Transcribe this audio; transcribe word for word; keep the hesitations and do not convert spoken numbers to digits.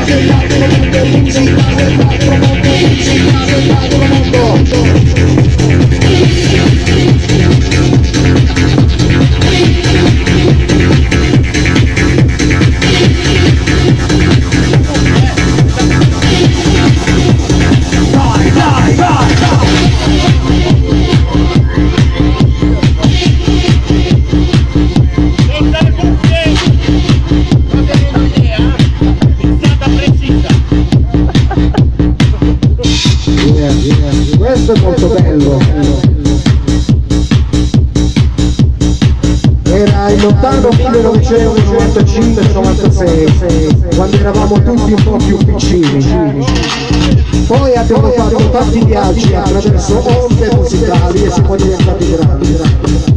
Questo è molto bello. Era il lontano millenovecentonovantacinque novantasei, quando eravamo tutti un po' più piccini. Poi abbiamo fatto tanti viaggi attraverso onde musicali e siamo diventati grandi.